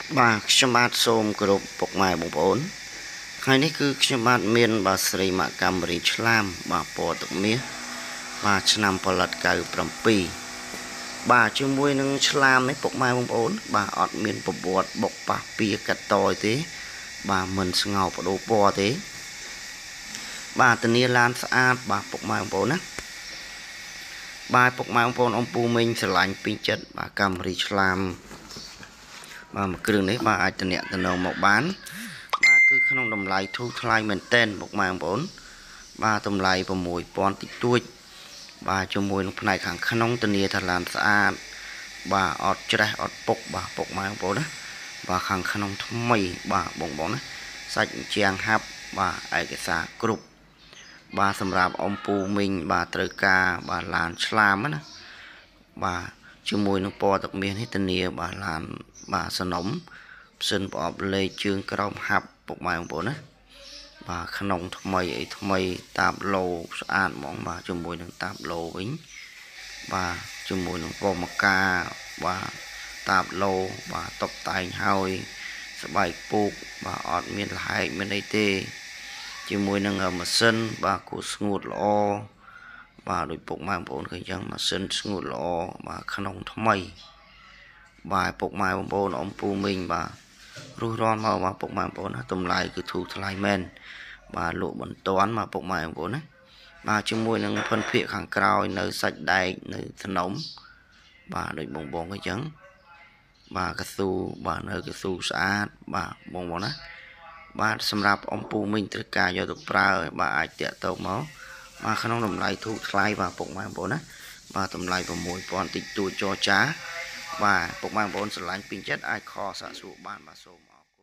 Bàខ្ញុំបាទសូមគោរពពុកម៉ែបងប្អូនថ្ងៃនេះគឺខ្ញុំបាទមានបាទស្រីមកកាមេរីឆ្លាមបាទពណ៌ទឹកមាសបាទឆ្នាំផលិត97បាទជាមួយនឹងឆ្លាមនេះពុកម៉ែបងប្អូនបាទអត់មានប្រវត្តិបុកប៉ះពៀកាត់តយទេបាទមិនស្ងោបដូរពណ៌ទេបាទធានាឡានស្អាតបាទពុកម៉ែបងប្អូនណាបាទពុកម៉ែបងប្អូនអំពូមីងស្រឡាញ់ពីចិត្តបាទកាមេរីឆ្លាមបាទមួយគ្រឿងនេះបាទអាចតំណមកបានបាទគឺក្នុងតម្លៃធូរថ្លៃមែនតែនពុកម៉ែបងប្អូនបាទតម្លៃ6000តិចតួចបាទជាមួយនឹងផ្នែកខាងក្នុងធានាថាឡានស្អាតបាទអត់ច្រេះអត់ពុកបាទពុកម៉ែបងប្អូនណាបាទខាងក្នុងថ្មីបាទបងប្អូនណាសាច់ជាងហាប់បាទឯកសារគ្រប់បាទសម្រាប់អំពូមីងបាទត្រូវការបាទឡានឆ្លាមណាបាទជាមួយនឹងពណ៌ទឹកមាសនេះធានាបាទឡានបាទសនំផ្សិនប្រអប់លេខជើងក្រោមហាប់ពុកម៉ែបងប្អូនណាបាទក្នុងថ្មីអីថ្មីតាបឡូស្អាតហ្មងបាទជាមួយនឹងតាបឡូវិញបាទជាមួយនឹងពណ៌មកកាបាទតាបឡូបាទតុបតែងហើយស្បែកពូកបាទអត់មានលហែកមានអីទេជាមួយនឹងម៉ាស៊ីនបាទគូស្ងួតល្អបាទដោយពុកម៉ែបងប្អូនឃើញចឹងម៉ាស៊ីនស្ងួតល្អបាទក្នុងថ្មីបាទពុកម៉ែបងប្អូនអំពូមីងបាទរស់រាន់មកបាទពុកម៉ែបងប្អូនណាតម្លៃគឺធូរថ្លៃមែនបាទលក់បន្ទាន់មកពុកម៉ែបងប្អូនណាបាទជាមួយនឹងភិនភាគខាងក្រោយនៅសាច់ដែកនៅថ្នមបាទដូចបងអញ្ចឹងបាទកស៊ូបាទនៅកស៊ូស្អាតបាទបងណាបាទសម្រាប់អំពូមីងត្រូវការយកទៅប្រើបាទអាចតាក់ទងមកបាទក្នុងតម្លៃធូរថ្លៃបាទពុកម៉ែបងប្អូនណាបាទតម្លៃ6000តិចតួចចរចាបាទពុកម៉ែបងប្អូនស្រឡាញ់ពេញចិត្តអាចខសាកសួរបានបាទសូមអរគុណ